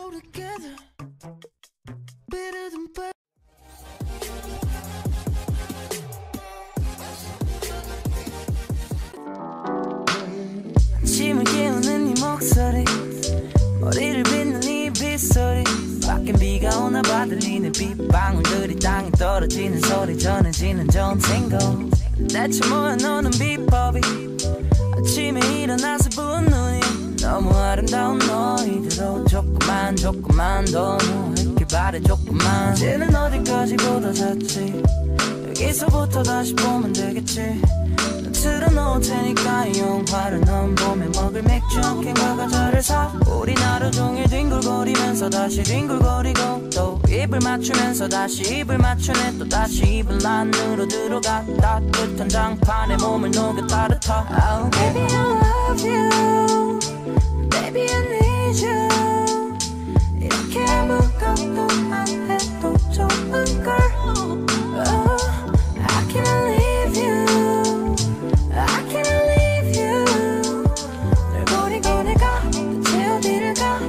아침을 깨우는 네 목소리 머리를 빗는 네 빗소리 밖엔 비가 오나봐 들리는 빗방울들이 땅에 떨어지는 소리 전해지는 전생고 대체 뭐야 너는 비법이 아침에 일어나서 부은 눈이 너무 아름다운 너희들로 조금만 더 누울게 바래 조금만 이제는 어디까지 보다 잤지 여기서부터 다시 보면 되겠지 틀어놓을 테니까 이 영화를 넌 봄에 먹을 맥주 한 캔과 과자를 사 우린 하루 종일 뒹굴거리면서 다시 뒹굴거리고 또 입을 맞추면서 다시 입을 맞추네 또 다시 입을 안으로 들어가 따뜻한 장판에 몸을 녹여 따뜻하 oh, Baby I love you Baby I need you 이렇게 아무것도 안 해도 좋은 걸 oh, I can't leave you I can't leave you 널 버리고 내가 대체 어디를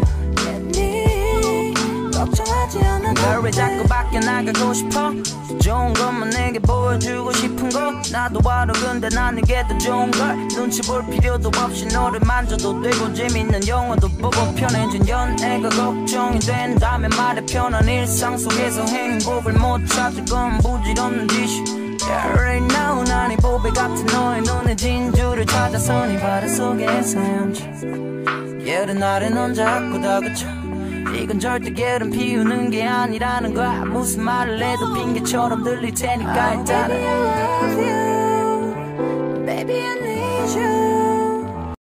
가겠니 걱정하지 않아 널 왜 자꾸 밖에 나가고 싶어 좋은 것만 내게 보여주고 싶은 거 나도 알아 근데 난 이게 더 좋은 걸 눈치 볼 필요도 없이 너를 만져도 되고 재밌는 영화도 보고 편해진 연애가 걱정이 된다면 말해 편한 일상 속에서 행복을 못 찾을 건 부질없는 짓이 Yeah, right now 난 이 보배 같은 너의 눈에 진주를 찾아서 네 바다 속에 헤엄쳐 예른 날에 넌 자꾸 다그쳐 이건 절대 게으름 피우는 게 아니라는 거야 무슨 말을 해도 핑계처럼 들릴 테니까 일단은 Baby I love you Baby I need you